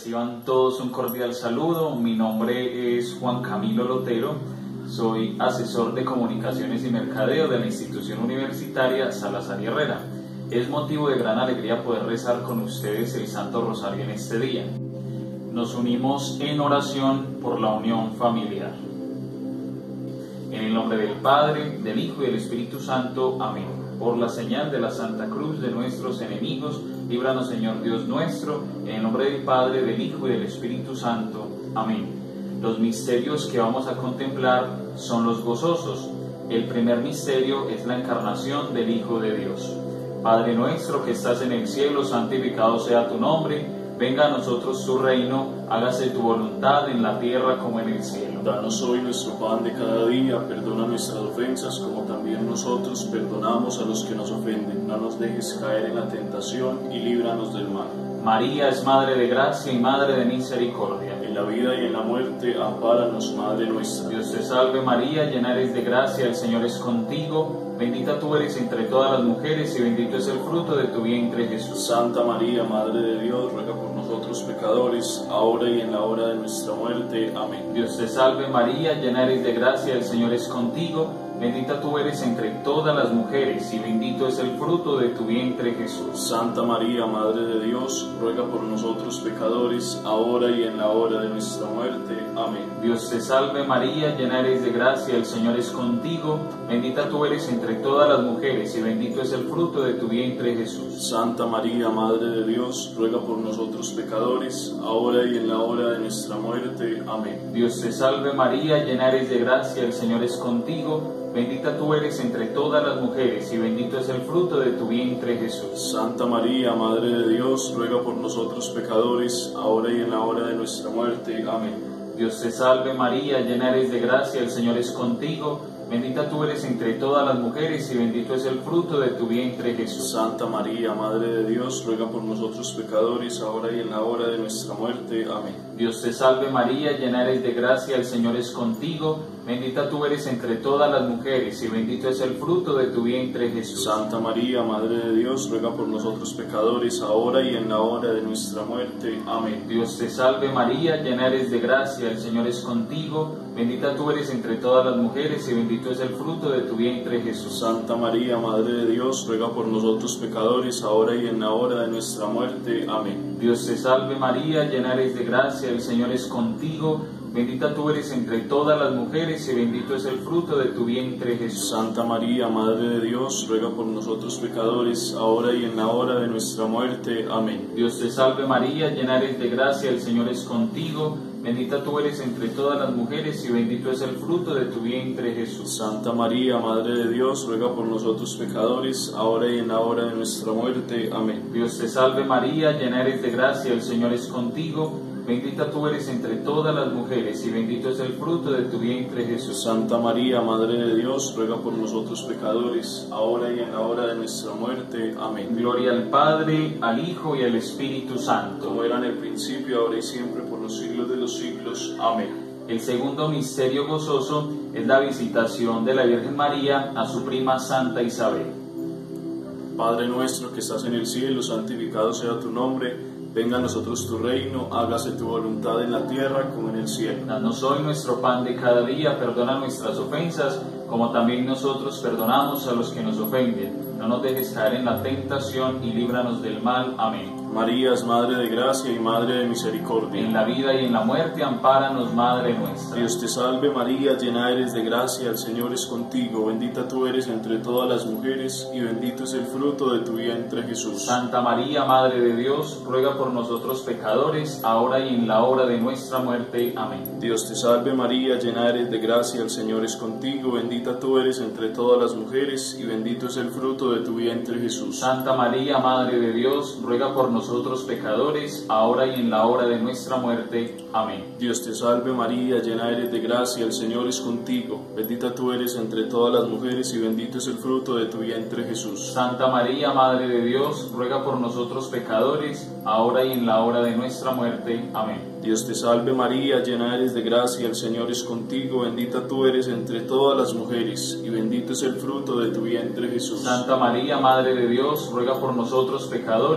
Reciban todos un cordial saludo. Mi nombre es Juan Camilo Lotero. Soy asesor de comunicaciones y mercadeo de la institución universitaria Salazar y Herrera. Es motivo de gran alegría poder rezar con ustedes el Santo Rosario en este día. Nos unimos en oración por la unión familiar. En el nombre del Padre, del Hijo y del Espíritu Santo. Amén. Por la señal de la Santa Cruz de nuestros enemigos, líbranos, Señor Dios nuestro, en el nombre del Padre, del Hijo y del Espíritu Santo. Amén. Los misterios que vamos a contemplar son los gozosos. El primer misterio es la encarnación del Hijo de Dios. Padre nuestro que estás en el cielo, santificado sea tu nombre. Venga a nosotros tu reino, hágase tu voluntad en la tierra como en el cielo. Danos hoy nuestro pan de cada día, perdona nuestras ofensas como también nosotros perdonamos a los que nos ofenden. No nos dejes caer en la tentación y líbranos del mal. María es Madre de Gracia y Madre de Misericordia. En la vida y en la muerte, ampáranos, Madre nuestra. Dios te salve María, llena eres de gracia, el Señor es contigo. Bendita tú eres entre todas las mujeres y bendito es el fruto de tu vientre Jesús. Santa María, Madre de Dios, ruega por nosotros pecadores, ahora y en la hora de nuestra muerte. Amén. Dios te salve María, llena eres de gracia, el Señor es contigo. Bendita tú eres entre todas las mujeres y bendito es el fruto de tu vientre Jesús. Santa María, Madre de Dios, ruega por nosotros pecadores, ahora y en la hora de nuestra muerte. Amén. Dios te salve María, llena eres de gracia, el Señor es contigo. Bendita tú eres entre todas las mujeres y bendito es el fruto de tu vientre Jesús. Santa María, Madre de Dios, ruega por nosotros pecadores, ahora y en la hora de nuestra muerte. Amén. Dios te salve María, llena eres de gracia, el Señor es contigo. Bendita tú eres entre todas las mujeres y bendito es el fruto de tu vientre Jesús. Santa María, Madre de Dios, ruega por nosotros pecadores, ahora y en la hora de nuestra muerte. Amén. Dios te salve María, llena eres de gracia, el Señor es contigo. Bendita tú eres entre todas las mujeres y bendito es el fruto de tu vientre Jesús. Santa María, Madre de Dios, ruega por nosotros pecadores, ahora y en la hora de nuestra muerte. Amén. Dios te salve María, llena eres de gracia, el Señor es contigo. Bendita tú eres entre todas las mujeres y bendito es el fruto de tu vientre Jesús. Santa María, Madre de Dios, ruega por nosotros pecadores, ahora y en la hora de nuestra muerte. Amén. Dios te salve María, llena eres de gracia, el Señor es contigo. Bendita tú eres entre todas las mujeres y bendito es el fruto de tu vientre Jesús. Santa María, Madre de Dios, ruega por nosotros pecadores, ahora y en la hora de nuestra muerte. Amén. Dios te salve María, llena eres de gracia, el Señor es contigo. Bendita tú eres entre todas las mujeres y bendito es el fruto de tu vientre Jesús. Santa María, Madre de Dios, ruega por nosotros pecadores, ahora y en la hora de nuestra muerte. Amén. Dios te salve María, llena eres de gracia, el Señor es contigo. Bendita tú eres entre todas las mujeres y bendito es el fruto de tu vientre Jesús. Santa María, Madre de Dios, ruega por nosotros pecadores, ahora y en la hora de nuestra muerte. Amén. Dios te salve María, llena eres de gracia, el Señor es contigo. Bendita tú eres entre todas las mujeres y bendito es el fruto de tu vientre Jesús. Santa María, Madre de Dios, ruega por nosotros pecadores, ahora y en la hora de nuestra muerte. Amén. Gloria al Padre, al Hijo y al Espíritu Santo. Como era en el principio, ahora y siempre, por los siglos de los siglos. Amén. El segundo misterio gozoso es la visitación de la Virgen María a su prima Santa Isabel. Padre nuestro que estás en el cielo, santificado sea tu nombre. Venga a nosotros tu reino, hágase tu voluntad en la tierra como en el cielo. Danos hoy nuestro pan de cada día, perdona nuestras ofensas, como también nosotros perdonamos a los que nos ofenden. No nos dejes caer en la tentación y líbranos del mal. Amén. María es Madre de Gracia y Madre de Misericordia. En la vida y en la muerte, ampáranos, Madre nuestra. Dios te salve María, llena eres de gracia, el Señor es contigo. Bendita tú eres entre todas las mujeres y bendito es el fruto de tu vientre Jesús. Santa María, Madre de Dios, ruega por nosotros pecadores, ahora y en la hora de nuestra muerte. Amén. Dios te salve María, llena eres de gracia, el Señor es contigo. Bendita tú eres entre todas las mujeres y bendito es el fruto de tu vientre Jesús. Santa María, Madre de Dios, ruega por nosotros pecadores, ahora y en la hora de nuestra muerte. Amén. Dios te salve María, llena eres de gracia, el Señor es contigo. Bendita tú eres entre todas las mujeres y bendito es el fruto de tu vientre Jesús. Santa María, Madre de Dios, ruega por nosotros pecadores, ahora y en la hora de nuestra muerte. Amén. Dios te salve María, llena eres de gracia, el Señor es contigo, bendita tú eres entre todas las mujeres, y bendito es el fruto de tu vientre Jesús. Santa María, Madre de Dios, ruega por nosotros pecadores,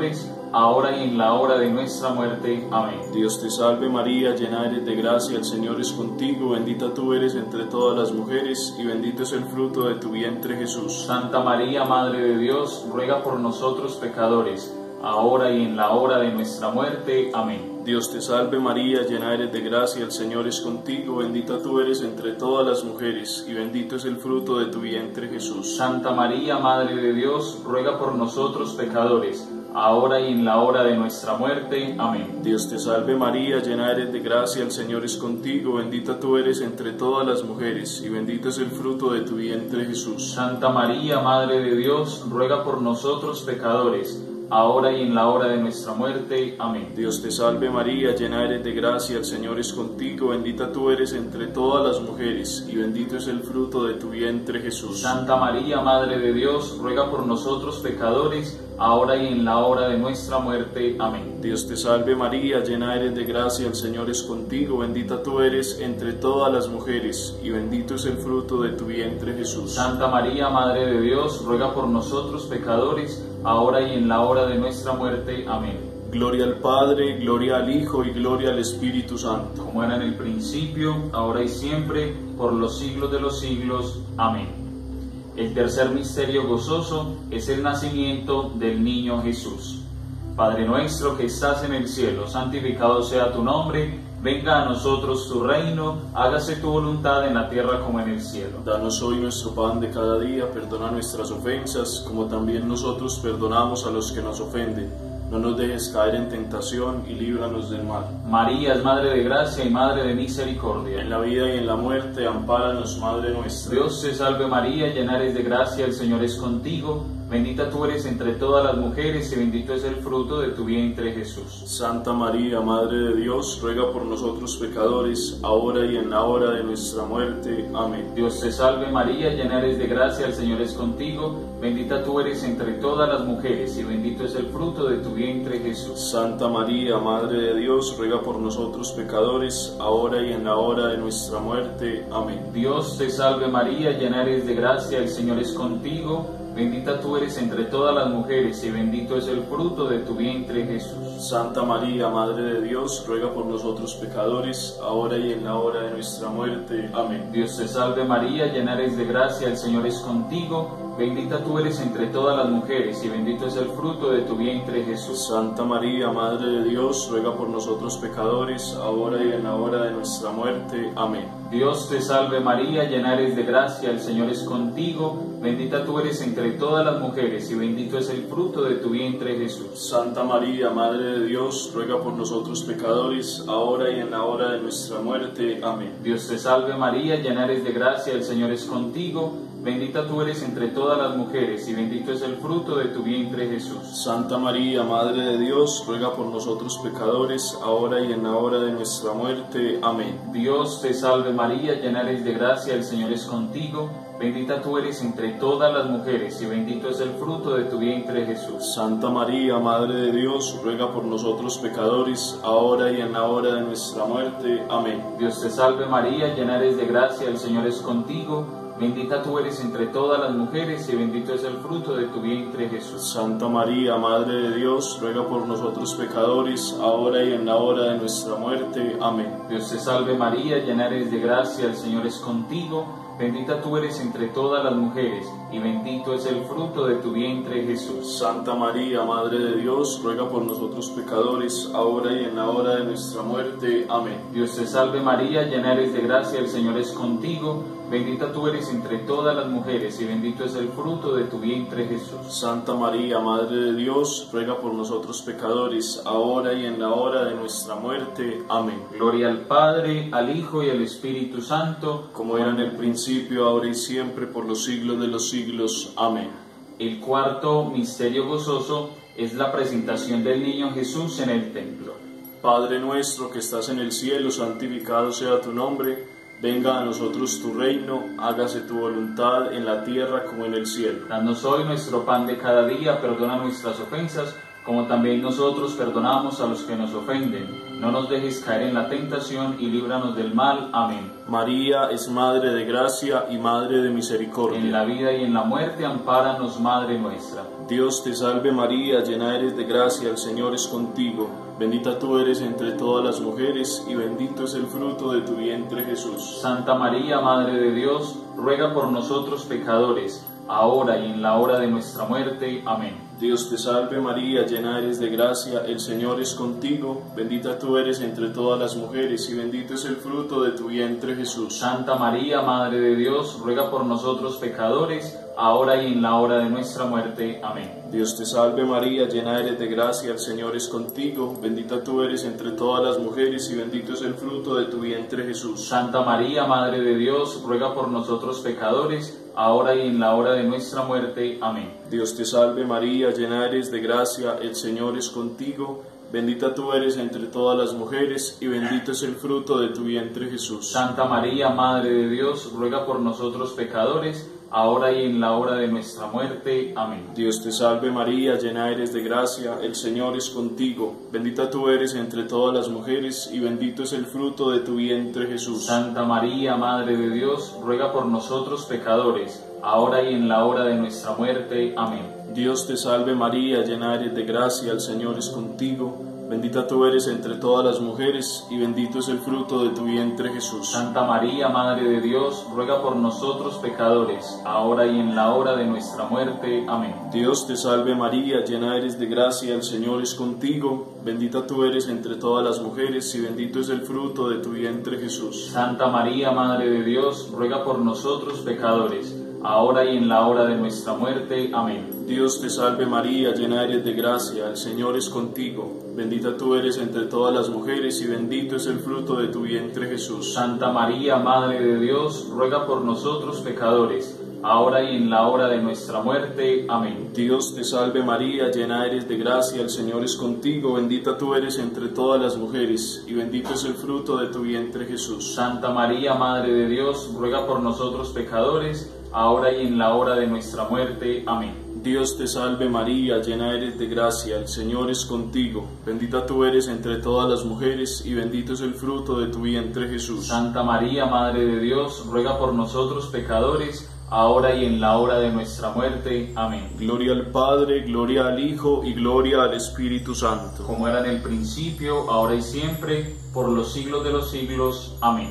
ahora y en la hora de nuestra muerte. Amén. Dios te salve María, llena eres de gracia, el Señor es contigo, bendita tú eres entre todas las mujeres, y bendito es el fruto de tu vientre Jesús. Santa María, Madre de Dios, ruega por nosotros pecadores, ahora y en la hora de nuestra muerte. Amén. Dios te salve María, llena eres de gracia, el Señor es contigo, bendita tú eres entre todas las mujeres, y bendito es el fruto de tu vientre Jesús. Santa María, Madre de Dios, ruega por nosotros pecadores, ahora y en la hora de nuestra muerte. Amén. Dios te salve María, llena eres de gracia, el Señor es contigo, bendita tú eres entre todas las mujeres, y bendito es el fruto de tu vientre Jesús. Santa María, Madre de Dios, ruega por nosotros pecadores, ahora y en la hora de nuestra muerte. Amén. Dios te salve María, llena eres de gracia, el Señor es contigo, bendita tú eres entre todas las mujeres, y bendito es el fruto de tu vientre Jesús. Santa María, Madre de Dios, ruega por nosotros pecadores, ahora y en la hora de nuestra muerte. Amén. Dios te salve María, llena eres de gracia, el Señor es contigo, bendita tú eres entre todas las mujeres, y bendito es el fruto de tu vientre Jesús. Santa María, Madre de Dios, ruega por nosotros pecadores, ahora y en la hora de nuestra muerte. Amén. Gloria al Padre, gloria al Hijo y gloria al Espíritu Santo. Como era en el principio, ahora y siempre, por los siglos de los siglos. Amén. El tercer misterio gozoso es el nacimiento del niño Jesús. Padre nuestro que estás en el cielo, santificado sea tu nombre, venga a nosotros tu reino, hágase tu voluntad en la tierra como en el cielo. Danos hoy nuestro pan de cada día, perdona nuestras ofensas, como también nosotros perdonamos a los que nos ofenden. No nos dejes caer en tentación y líbranos del mal. María es Madre de Gracia y Madre de Misericordia. En la vida y en la muerte, ampáranos, Madre nuestra. Dios te salve María, llena eres de gracia, el Señor es contigo. Bendita tú eres entre todas las mujeres y bendito es el fruto de tu vientre Jesús. Santa María, Madre de Dios, ruega por nosotros pecadores, ahora y en la hora de nuestra muerte. Amén. Dios te salve María, llena eres de gracia, el Señor es contigo. Bendita tú eres entre todas las mujeres y bendito es el fruto de tu vientre Jesús. Santa María, Madre de Dios, ruega por nosotros pecadores, ahora y en la hora de nuestra muerte. Amén. Dios te salve María, llena eres de gracia, el Señor es contigo. Bendita tú eres entre todas las mujeres y bendito es el fruto de tu vientre Jesús. Santa María, Madre de Dios, ruega por nosotros pecadores, ahora y en la hora de nuestra muerte. Amén. Dios te salve María, llena eres de gracia, el Señor es contigo. Bendita tú eres entre todas las mujeres y bendito es el fruto de tu vientre Jesús. Santa María, Madre de Dios, ruega por nosotros pecadores, ahora y en la hora de nuestra muerte. Amén. Dios te salve María, llena eres de gracia, el Señor es contigo. Bendita tú eres entre todas las mujeres y bendito es el fruto de tu vientre Jesús. Santa María, Madre de Dios, ruega por nosotros pecadores, ahora y en la hora de nuestra muerte. Amén. Dios te salve María, llena eres de gracia, el Señor es contigo. Bendita tú eres entre todas las mujeres y bendito es el fruto de tu vientre Jesús. Santa María, Madre de Dios, ruega por nosotros pecadores, ahora y en la hora de nuestra muerte. Amén. Dios te salve María, llena eres de gracia, el Señor es contigo. Bendita tú eres entre todas las mujeres y bendito es el fruto de tu vientre Jesús. Santa María, Madre de Dios, ruega por nosotros pecadores, ahora y en la hora de nuestra muerte. Amén. Dios te salve María, llena eres de gracia, el Señor es contigo. Bendita tú eres entre todas las mujeres y bendito es el fruto de tu vientre Jesús. Santa María, Madre de Dios, ruega por nosotros pecadores, ahora y en la hora de nuestra muerte. Amén. Dios te salve María, llena eres de gracia, el Señor es contigo. Bendita tú eres entre todas las mujeres y bendito es el fruto de tu vientre Jesús. Santa María, Madre de Dios, ruega por nosotros pecadores, ahora y en la hora de nuestra muerte. Amén. Dios te salve María, llena eres de gracia, el Señor es contigo. Bendita tú eres entre todas las mujeres y bendito es el fruto de tu vientre Jesús. Santa María, Madre de Dios, ruega por nosotros pecadores, ahora y en la hora de nuestra muerte. Amén. Gloria al Padre, al Hijo y al Espíritu Santo, como era en el principio, ahora y siempre, por los siglos de los siglos. Amén. El cuarto misterio gozoso es la presentación del niño Jesús en el templo. Padre nuestro que estás en el cielo, santificado sea tu nombre. Venga a nosotros tu reino, hágase tu voluntad en la tierra como en el cielo. Danos hoy nuestro pan de cada día, perdona nuestras ofensas, como también nosotros perdonamos a los que nos ofenden. No nos dejes caer en la tentación y líbranos del mal. Amén. María es Madre de gracia y Madre de misericordia. En la vida y en la muerte, ampáranos, Madre nuestra. Dios te salve María, llena eres de gracia, el Señor es contigo. Bendita tú eres entre todas las mujeres, y bendito es el fruto de tu vientre Jesús. Santa María, Madre de Dios, ruega por nosotros pecadores, ahora y en la hora de nuestra muerte. Amén. Dios te salve María, llena eres de gracia, el Señor es contigo. Bendita tú eres entre todas las mujeres, y bendito es el fruto de tu vientre Jesús. Santa María, Madre de Dios, ruega por nosotros pecadores, ahora y en la hora de nuestra muerte. Amén. Dios te salve María, llena eres de gracia, el Señor es contigo. Bendita tú eres entre todas las mujeres, y bendito es el fruto de tu vientre Jesús. Santa María, Madre de Dios, ruega por nosotros pecadores, ahora y en la hora de nuestra muerte. Amén. Dios te salve María, llena eres de gracia, el Señor es contigo. Bendita tú eres entre todas las mujeres, y bendito es el fruto de tu vientre Jesús. Santa María, Madre de Dios, ruega por nosotros pecadores, ahora y en la hora de nuestra muerte. Amén. Dios te salve María, llena eres de gracia, el Señor es contigo. Bendita tú eres entre todas las mujeres, y bendito es el fruto de tu vientre Jesús. Santa María, Madre de Dios, ruega por nosotros pecadores, ahora y en la hora de nuestra muerte. Amén. Dios te salve María, llena eres de gracia, el Señor es contigo. Bendita tú eres entre todas las mujeres, y bendito es el fruto de tu vientre Jesús. Santa María, Madre de Dios, ruega por nosotros pecadores, ahora y en la hora de nuestra muerte. Amén. Dios te salve María, llena eres de gracia, el Señor es contigo. Bendita tú eres entre todas las mujeres, y bendito es el fruto de tu vientre Jesús. Santa María, Madre de Dios, ruega por nosotros pecadores, ahora y en la hora de nuestra muerte. Amén. Dios te salve María, llena eres de gracia, el Señor es contigo. Bendita tú eres entre todas las mujeres, y bendito es el fruto de tu vientre Jesús. Santa María, Madre de Dios, ruega por nosotros pecadores, ahora y en la hora de nuestra muerte. Amén. Dios te salve María, llena eres de gracia, el Señor es contigo. Bendita tú eres entre todas las mujeres, y bendito es el fruto de tu vientre Jesús. Santa María, Madre de Dios, ruega por nosotros pecadores, ahora y en la hora de nuestra muerte. Amén. Dios te salve María, llena eres de gracia, el Señor es contigo. Bendita tú eres entre todas las mujeres, y bendito es el fruto de tu vientre Jesús. Santa María, Madre de Dios, ruega por nosotros pecadores, ahora y en la hora de nuestra muerte. Amén. Gloria al Padre, gloria al Hijo, y gloria al Espíritu Santo. Como era en el principio, ahora y siempre, por los siglos de los siglos. Amén.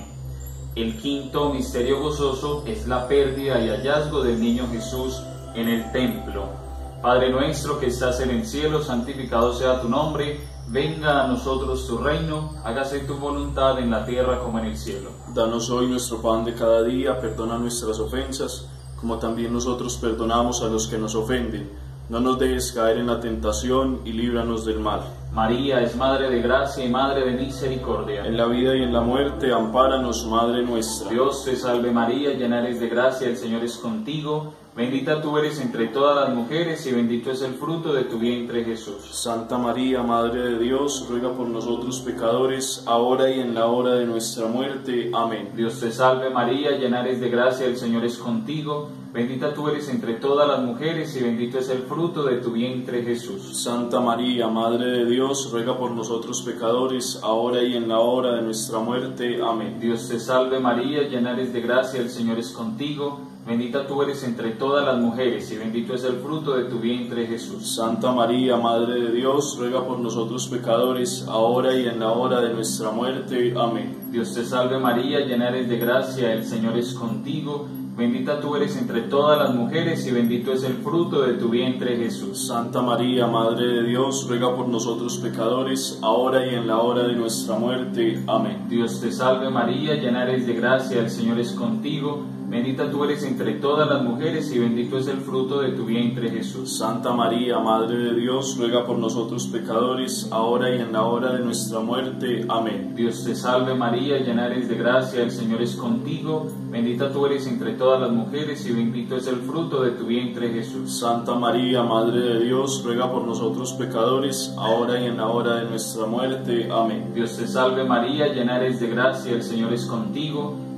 El quinto misterio gozoso es la pérdida y hallazgo del niño Jesús en el templo. Padre nuestro que estás en el cielo, santificado sea tu nombre. Venga a nosotros tu reino, hágase tu voluntad en la tierra como en el cielo. Danos hoy nuestro pan de cada día, perdona nuestras ofensas, como también nosotros perdonamos a los que nos ofenden. No nos dejes caer en la tentación, y líbranos del mal. María es Madre de gracia y Madre de misericordia. En la vida y en la muerte, ampáranos, Madre nuestra. Dios te salve María, llena eres de gracia, el Señor es contigo. Bendita tú eres entre todas las mujeres, y bendito es el fruto de tu vientre Jesús. Santa María, Madre de Dios, ruega por nosotros pecadores, ahora y en la hora de nuestra muerte. Amén. Dios te salve María, llena eres de gracia, el Señor es contigo. Bendita tú eres entre todas las mujeres, y bendito es el fruto de tu vientre Jesús. Santa María, Madre de Dios, ruega por nosotros pecadores, ahora y en la hora de nuestra muerte. Amén. Dios te salve María, llena eres de gracia, el Señor es contigo. Bendita tú eres entre todas las mujeres, y bendito es el fruto de tu vientre Jesús. Santa María, Madre de Dios, ruega por nosotros pecadores, ahora y en la hora de nuestra muerte. Amén. Dios te salve María, llena eres de gracia, el Señor es contigo. Bendita tú eres entre todas las mujeres, y bendito es el fruto de tu vientre Jesús. Santa María, Madre de Dios, ruega por nosotros pecadores, ahora y en la hora de nuestra muerte. Amén. Dios te salve María, llena eres de gracia, el Señor es contigo. Bendita tú eres entre todas las mujeres, y bendito es el fruto de tu vientre Jesús. Santa María, Madre de Dios, ruega por nosotros pecadores, ahora y en la hora de nuestra muerte. Amén. Dios te salve María, llena eres de gracia, el Señor es contigo. Bendita tú eres entre todas las mujeres, y bendito es el fruto de tu vientre Jesús. Santa María, Madre de Dios, ruega por nosotros pecadores, ahora y en la hora de nuestra muerte. Amén. Dios te salve María, llena eres de gracia, el Señor es contigo.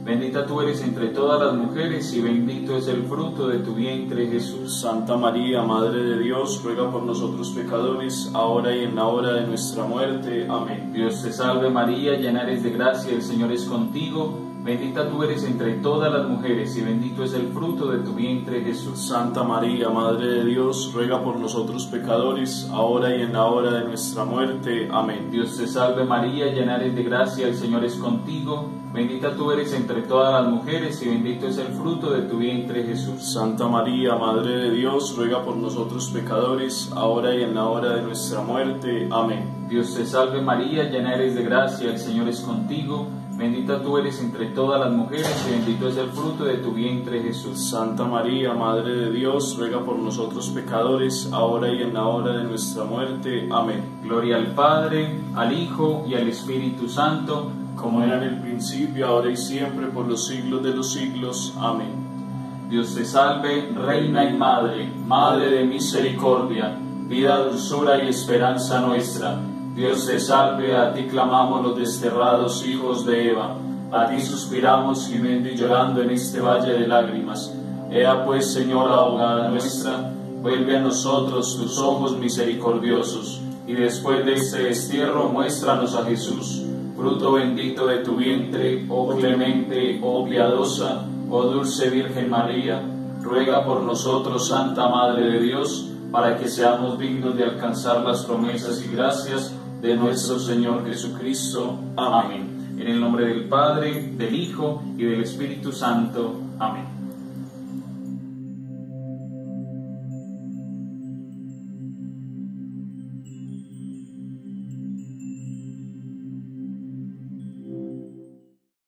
Bendita tú eres entre todas las mujeres y bendito es el fruto de tu vientre, Jesús. Santa María, Madre de Dios, ruega por nosotros pecadores, ahora y en la hora de nuestra muerte. Amén. Dios te salve María, llena eres de gracia, el Señor es contigo. Bendita tú eres entre todas las mujeres y bendito es el fruto de tu vientre, Jesús. Santa María, Madre de Dios, ruega por nosotros pecadores, ahora y en la hora de nuestra muerte. Amén. Dios te salve María, llena eres de gracia, el Señor es contigo. Bendita tú eres entre todas las mujeres y bendito es el fruto de tu vientre, Jesús. Santa María, Madre de Dios, ruega por nosotros pecadores, ahora y en la hora de nuestra muerte. Amén. Dios te salve María, llena eres de gracia, el Señor es contigo. Bendita tú eres entre todas las mujeres y bendito es el fruto de tu vientre, Jesús. Santa María, Madre de Dios, ruega por nosotros pecadores, ahora y en la hora de nuestra muerte. Amén. Gloria al Padre, al Hijo y al Espíritu Santo, como era en el principio, ahora y siempre, por los siglos de los siglos. Amén. Dios te salve, Reina y Madre, Madre de misericordia, vida, dulzura y esperanza nuestra. Dios te salve, a ti clamamos los desterrados hijos de Eva, a ti suspiramos gimiendo y llorando en este valle de lágrimas. Ea pues, Señora abogada nuestra, vuelve a nosotros tus ojos misericordiosos, y después de este destierro muéstranos a Jesús, fruto bendito de tu vientre, oh clemente, oh piadosa, oh dulce Virgen María. Ruega por nosotros, Santa Madre de Dios, para que seamos dignos de alcanzar las promesas y gracias de nuestro Señor Jesucristo. Amén. En el nombre del Padre, del Hijo y del Espíritu Santo. Amén.